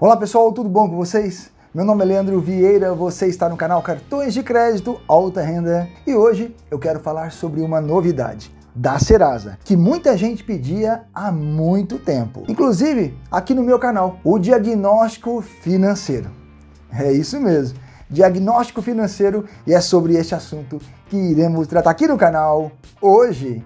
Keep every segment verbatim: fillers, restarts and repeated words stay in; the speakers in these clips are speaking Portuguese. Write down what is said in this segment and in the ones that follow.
Olá pessoal, tudo bom com vocês? Meu nome é Leandro Vieira, você está no canal Cartões de Crédito Alta Renda e hoje eu quero falar sobre uma novidade da Serasa, que muita gente pedia há muito tempo. Inclusive aqui no meu canal, o diagnóstico financeiro. É isso mesmo, diagnóstico financeiro, e é sobre este assunto que iremos tratar aqui no canal hoje.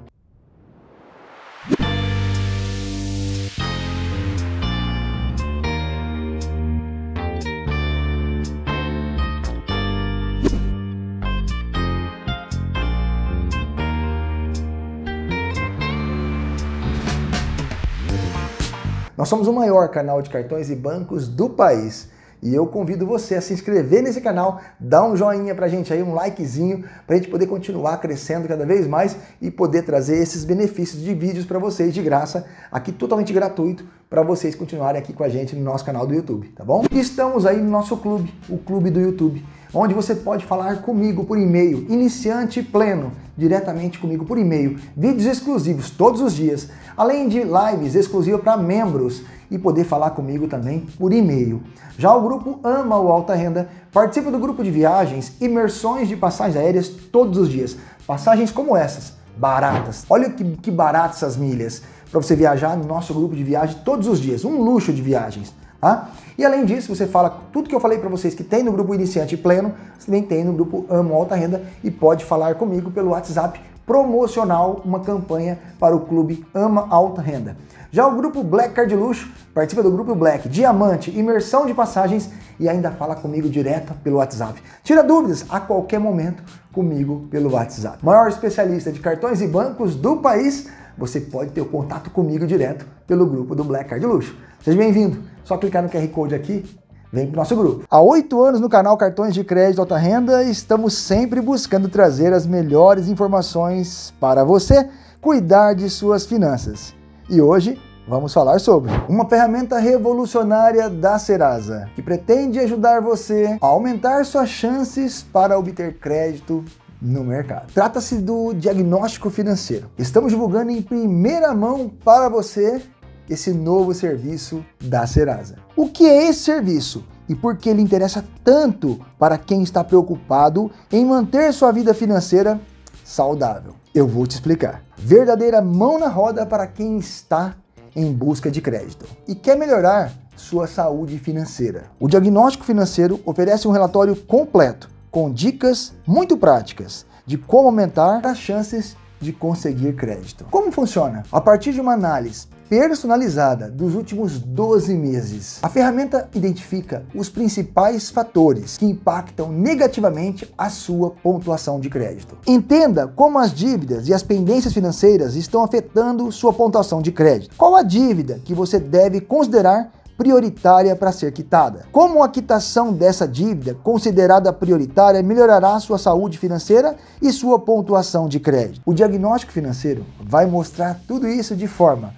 Nós somos o maior canal de cartões e bancos do país e eu convido você a se inscrever nesse canal, dar um joinha pra gente aí, um likezinho, pra gente poder continuar crescendo cada vez mais e poder trazer esses benefícios de vídeos para vocês de graça, aqui totalmente gratuito, para vocês continuarem aqui com a gente no nosso canal do YouTube, tá bom? E estamos aí no nosso clube, o Clube do YouTube, onde você pode falar comigo por e-mail, iniciante pleno, diretamente comigo por e-mail, vídeos exclusivos todos os dias, além de lives exclusivas para membros e poder falar comigo também por e-mail. Já o grupo Ama o Alta Renda participa do grupo de viagens, imersões de passagens aéreas todos os dias, passagens como essas, baratas. Olha que, que baratas essas milhas para você viajar no nosso grupo de viagem todos os dias, um luxo de viagens. Tá? E além disso, você fala tudo que eu falei para vocês que tem no grupo Iniciante Pleno, você também tem no grupo Amo Alta Renda e pode falar comigo pelo WhatsApp promocional, uma campanha para o clube Ama Alta Renda. Já o grupo Black Card Luxo participa do grupo Black, Diamante, imersão de passagens e ainda fala comigo direto pelo WhatsApp. Tira dúvidas a qualquer momento comigo pelo WhatsApp. Maior especialista de cartões e bancos do país, você pode ter o contato comigo direto pelo grupo do Black Card Luxo. Seja bem-vindo. Só clicar no Q R Code aqui, vem para o nosso grupo. Há oito anos no canal Cartões de Crédito Alta Renda, estamos sempre buscando trazer as melhores informações para você cuidar de suas finanças. E hoje vamos falar sobre uma ferramenta revolucionária da Serasa, que pretende ajudar você a aumentar suas chances para obter crédito no mercado. Trata-se do diagnóstico financeiro. Estamos divulgando em primeira mão para você esse novo serviço da Serasa. O que é esse serviço e por que ele interessa tanto para quem está preocupado em manter sua vida financeira saudável? Eu vou te explicar. Verdadeira mão na roda para quem está em busca de crédito e quer melhorar sua saúde financeira. O diagnóstico financeiro oferece um relatório completo com dicas muito práticas de como aumentar as chances de conseguir crédito. Como funciona? A partir de uma análise personalizada dos últimos doze meses, a ferramenta identifica os principais fatores que impactam negativamente a sua pontuação de crédito. Entenda como as dívidas e as pendências financeiras estão afetando sua pontuação de crédito. Qual a dívida que você deve considerar prioritária para ser quitada? Como a quitação dessa dívida considerada prioritária melhorará sua saúde financeira e sua pontuação de crédito? O diagnóstico financeiro vai mostrar tudo isso de forma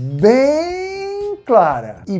bem clara e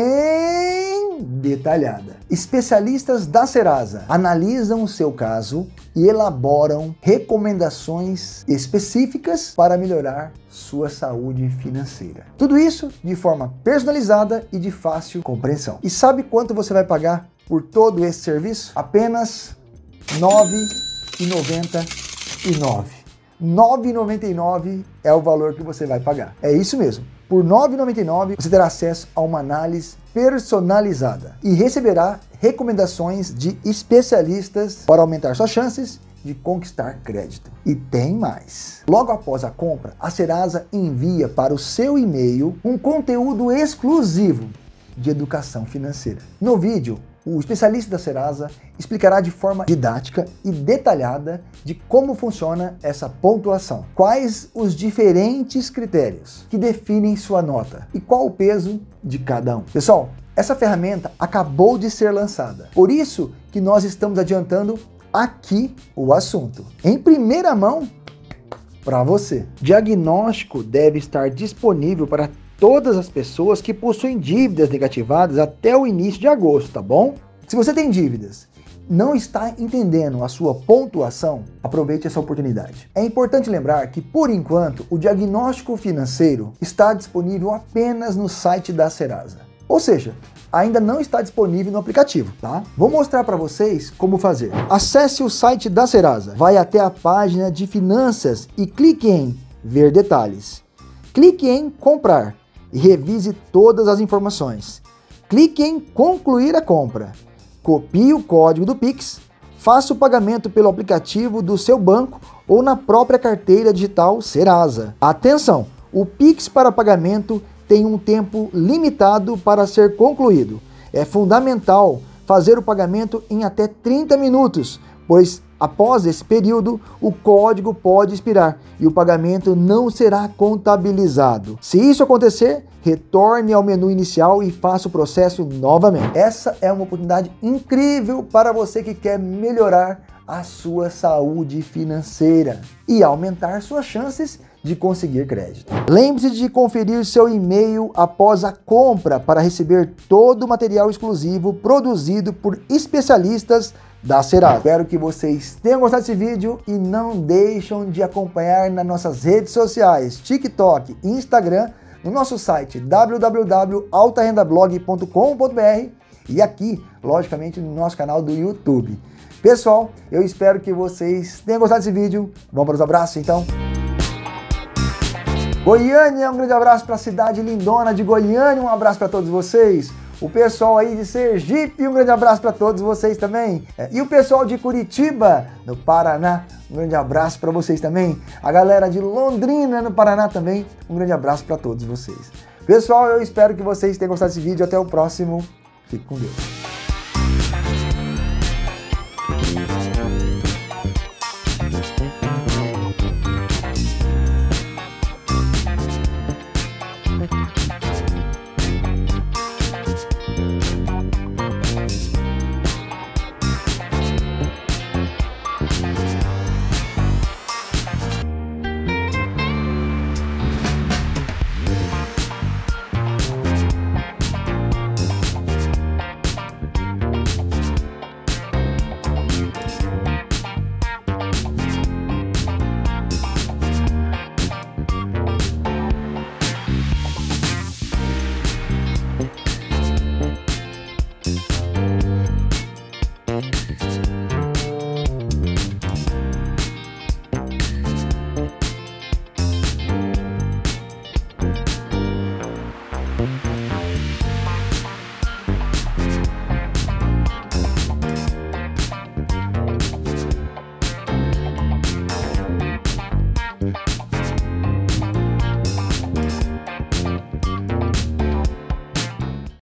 bem detalhada. Especialistas da Serasa analisam o seu caso e elaboram recomendações específicas para melhorar sua saúde financeira. Tudo isso de forma personalizada e de fácil compreensão. E sabe quanto você vai pagar por todo esse serviço? Apenas nove reais e noventa e nove centavos. nove reais e noventa e nove centavos é o valor que você vai pagar. É isso mesmo. Por nove reais e noventa e nove centavos você terá acesso a uma análise personalizada e receberá recomendações de especialistas para aumentar suas chances de conquistar crédito. E tem mais. Logo após a compra, a Serasa envia para o seu e-mail um conteúdo exclusivo de educação financeira. No vídeo, o especialista da Serasa explicará de forma didática e detalhada de como funciona essa pontuação, quais os diferentes critérios que definem sua nota e qual o peso de cada um. Pessoal, essa ferramenta acabou de ser lançada, por isso que nós estamos adiantando aqui o assunto, em primeira mão para você. Diagnóstico deve estar disponível para todas as pessoas que possuem dívidas negativadas até o início de agosto, tá bom? Se você tem dívidas, não está entendendo a sua pontuação, aproveite essa oportunidade. É importante lembrar que, por enquanto, o diagnóstico financeiro está disponível apenas no site da Serasa. Ou seja, ainda não está disponível no aplicativo, tá? Vou mostrar para vocês como fazer. Acesse o site da Serasa, vai até a página de finanças e clique em ver detalhes. Clique em comprar e revise todas as informações. Clique em concluir a compra. Copie o código do Pix, faça o pagamento pelo aplicativo do seu banco ou na própria carteira digital Serasa. Atenção, o Pix para pagamento tem um tempo limitado para ser concluído. É fundamental fazer o pagamento em até trinta minutos, pois após esse período o código pode expirar e o pagamento não será contabilizado. Se isso acontecer, retorne ao menu inicial e faça o processo novamente. Essa é uma oportunidade incrível para você que quer melhorar a sua saúde financeira e aumentar suas chances de conseguir crédito. Lembre-se de conferir seu e-mail após a compra para receber todo o material exclusivo produzido por especialistas da Serasa. Espero que vocês tenham gostado desse vídeo e não deixem de acompanhar nas nossas redes sociais, TikTok e Instagram, no nosso site w w w ponto alta renda blog ponto com ponto b r e aqui, logicamente, no nosso canal do YouTube. Pessoal, eu espero que vocês tenham gostado desse vídeo. Vamos para os abraços, então? Goiânia, um grande abraço para a cidade lindona de Goiânia, um abraço para todos vocês. O pessoal aí de Sergipe, um grande abraço para todos vocês também. E o pessoal de Curitiba, no Paraná, um grande abraço para vocês também. A galera de Londrina, no Paraná também, um grande abraço para todos vocês. Pessoal, eu espero que vocês tenham gostado desse vídeo. Até o próximo. Fique com Deus.